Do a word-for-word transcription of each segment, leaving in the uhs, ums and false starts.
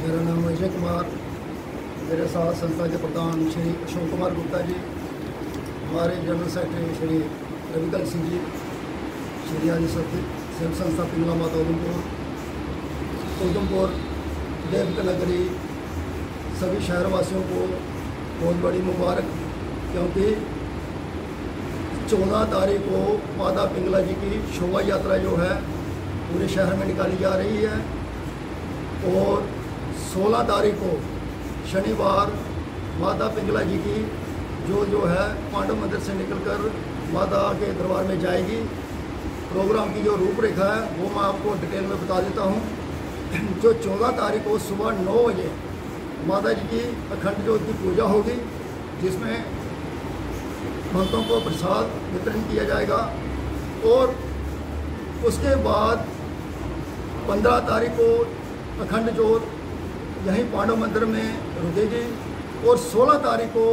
मेरा नाम अजय कुमार, मेरे साथ संस्था के प्रधान श्री अशोक कुमार गुप्ता जी, हमारे जनरल सेक्रेटरी श्री रविकल सिंह जी, श्री आदि सेव संस्था पिंगला माता उधमपुर उधमपुर देवक नगरी सभी शहरवासियों को बहुत बड़ी मुबारक, क्योंकि चौदह तारीख को माता पिंगला जी की शोभा यात्रा जो है पूरे शहर में निकाली जा रही है और सोलह तारीख को शनिवार माता पिंगला जी की जो जो है पांडव मंदिर से निकलकर माता के दरबार में जाएगी। प्रोग्राम की जो रूपरेखा है वो मैं आपको डिटेल में बता देता हूँ। जो चौदह तारीख को सुबह नौ बजे माता जी की अखंड ज्योत की पूजा होगी, जिसमें भक्तों को प्रसाद वितरण किया जाएगा और उसके बाद पंद्रह तारीख को अखंड ज्योत यहीं पांडव मंदिर में रुकेगी और सोलह तारीख को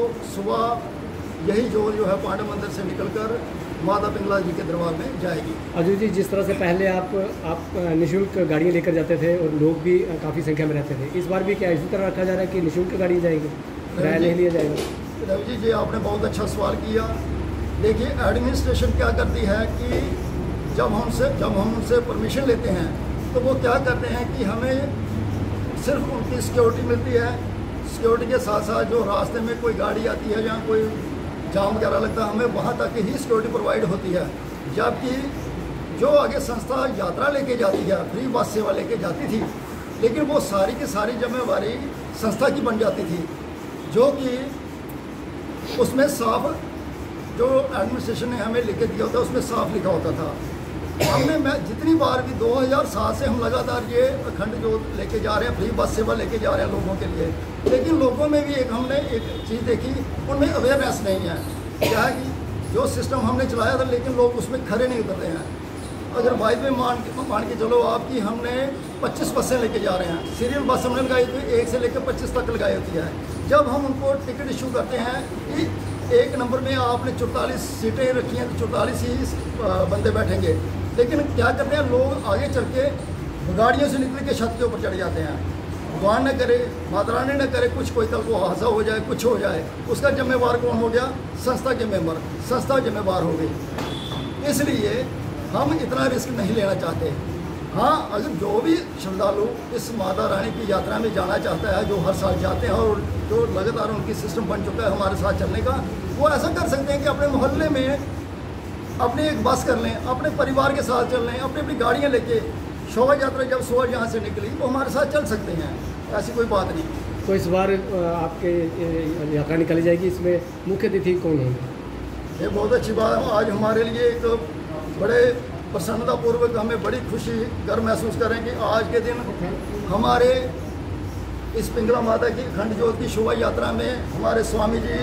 सुबह यही ज्योत जो है पांडव मंदिर से निकलकर माता पिंगला जी के दरबार में जाएगी। अजय जी, जिस तरह से पहले आप आप निःशुल्क गाड़ियाँ लेकर जाते थे और लोग भी काफ़ी संख्या में रहते थे, इस बार भी क्या इसी तरह रखा जा रहा है कि निःशुल्क गाड़ी जाएगी, किराया नहीं लिया जाएगा? रवि जी जी आपने बहुत अच्छा सवाल किया। देखिए, एडमिनिस्ट्रेशन क्या करती है कि जब हमसे जब हम उनसे परमिशन लेते हैं तो वो क्या करते हैं कि हमें सिर्फ उनकी सिक्योरिटी मिलती है। सिक्योरिटी के साथ साथ जो रास्ते में कोई गाड़ी आती है, जहाँ कोई जाम वगैरह लगता है, हमें वहाँ तक ही सिक्योरिटी प्रोवाइड होती है। जबकि जो आगे संस्था यात्रा लेके जाती है, फ्री बस सेवा लेके जाती थी, लेकिन वो सारी की सारी जिम्मेवारी संस्था की बन जाती थी, जो कि उसमें साफ जो एडमिनिस्ट्रेशन ने हमें लिख के दिया होता उसमें साफ लिखा होता था। हमने मैं जितनी बार भी दो हज़ार सात से हम लगातार ये अखंड ज्योत लेके जा रहे हैं, फ्री बस सेवा लेके जा रहे हैं लोगों के लिए, लेकिन लोगों में भी एक हमने एक चीज़ देखी, उनमें अवेयरनेस नहीं है। क्या है कि जो सिस्टम हमने चलाया था लेकिन लोग उसमें खड़े नहीं उतरते हैं। अगर वाइद में मान के मान के चलो आपकी हमने पच्चीस बसें लेके जा रहे हैं, सीरियल बस हमने लगाई थी एक से लेकर पच्चीस तक लगाई होती है। जब हम उनको टिकट इशू करते हैं कि एक नंबर में आपने चौतालीस सीटें रखी हैं तो चौतालीस ही बंदे बैठेंगे, लेकिन क्या करते हैं लोग आगे चल के गाड़ियों से निकल के छत के ऊपर चढ़ जाते हैं। भगवान न करे, माता रानी न करे, कुछ कोई कल को हादसा हो जाए, कुछ हो जाए, उसका जिम्मेवार कौन हो गया? संस्था के मेंबर, संस्था जिम्मेवार हो गई। इसलिए हम इतना रिस्क नहीं लेना चाहते। हाँ, अगर जो भी श्रद्धालु इस माता रानी की यात्रा में जाना चाहता है, जो हर साल जाते हैं और जो लगातार उनकी सिस्टम बन चुका है हमारे साथ चलने का, वो ऐसा कर सकते हैं कि अपने मोहल्ले में अपनी एक बस कर लें, अपने परिवार के साथ चल लें, अपनी अपनी गाड़ियाँ लेके शोभा यात्रा जब सुबह यहाँ से निकली वो हमारे साथ चल सकते हैं, ऐसी कोई बात नहीं। तो इस बार आपके यात्रा निकाली जाएगी, इसमें मुख्य अतिथि कौन होंगे? ये बहुत अच्छी बात है। आज हमारे लिए एक बड़े प्रसन्नतापूर्वक हमें बड़ी खुशी गर्व महसूस करें कि आज के दिन हमारे इस पिंगला माता की अखंड ज्योत की शोभा यात्रा में हमारे स्वामी जी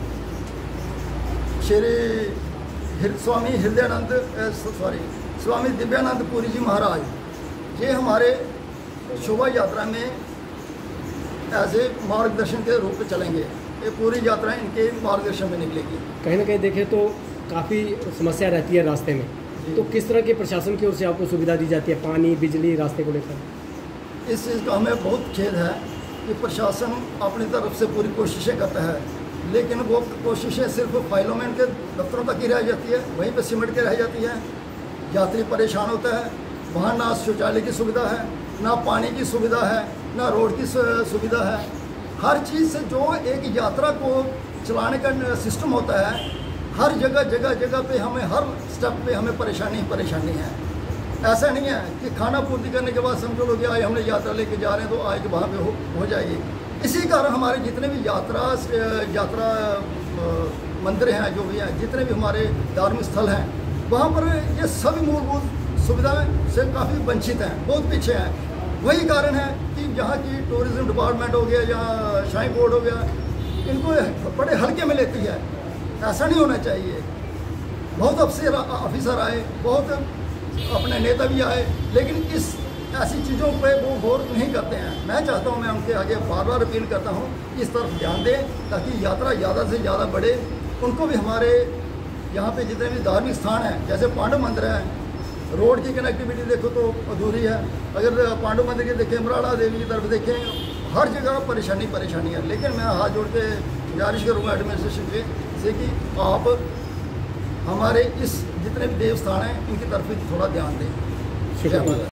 श्री स्वामी हृदयानंद सॉरी स्वामी दिव्यानंद पुरी जी महाराज, ये हमारे शोभा यात्रा में ऐसे मार्गदर्शन के रूप में चलेंगे। ये पूरी यात्रा इनके मार्गदर्शन में निकलेगी। कहीं ना कहीं देखें तो काफ़ी समस्या रहती है रास्ते में, तो किस तरह के प्रशासन की ओर से आपको सुविधा दी जाती है पानी बिजली रास्ते को लेकर? इस चीज़ का हमें बहुत खेद है कि प्रशासन अपनी तरफ से पूरी कोशिशें करता है, लेकिन वो कोशिशें सिर्फ फाइलों में इनके दफ्तरों तक ही रह जाती है, वहीं पे सिमट के रह जाती है। यात्री परेशान होता है, वहाँ ना शौचालय की सुविधा है, ना पानी की सुविधा है, ना रोड की सुविधा है। हर चीज़ से जो एक यात्रा को चलाने का सिस्टम होता है, हर जगह जगह जगह पे हमें हर स्टेप पे हमें परेशानी ही परेशानी है। ऐसा नहीं है कि खाना पूर्ति करने के बाद समझो लोग आज हमने यात्रा लेके जा रहे हैं तो आज वहाँ पे हो, हो जाएगी। इसी कारण हमारे जितने भी यात्रा यात्रा मंदिर हैं, जो भी हैं, जितने भी हमारे धार्मिक स्थल हैं, वहाँ पर ये सभी मूलभूत सुविधाएं से काफ़ी वंचित हैं, बहुत पीछे हैं। वही कारण है कि यहाँ की टूरिज्म डिपार्टमेंट हो गया या श्राइन बोर्ड हो गया, इनको बड़े हल्के में लेती है। ऐसा नहीं होना चाहिए। बहुत अफसर ऑफिसर आए, बहुत अपने नेता भी आए, लेकिन इस ऐसी चीज़ों पे वो गौर नहीं करते हैं। मैं चाहता हूँ, मैं उनके आगे बार बार अपील करता हूँ इस तरफ ध्यान दें ताकि यात्रा ज़्यादा से ज़्यादा बढ़े। उनको भी हमारे यहाँ पे जितने भी धार्मिक स्थान हैं, जैसे पांडव मंदिर है, रोड की कनेक्टिविटी देखो तो अधूरी है। अगर पांडव मंदिर की देखें, मराड़ा देवी की तरफ देखें, हर जगह परेशानी परेशानी है। लेकिन मैं हाथ जोड़ के गुजारिश करूँगा एडमिनिस्ट्रेशन से, से कि आप हमारे इस जितने भी देवस्थान हैं इनकी तरफ थोड़ा ध्यान दें। शुक्रिया।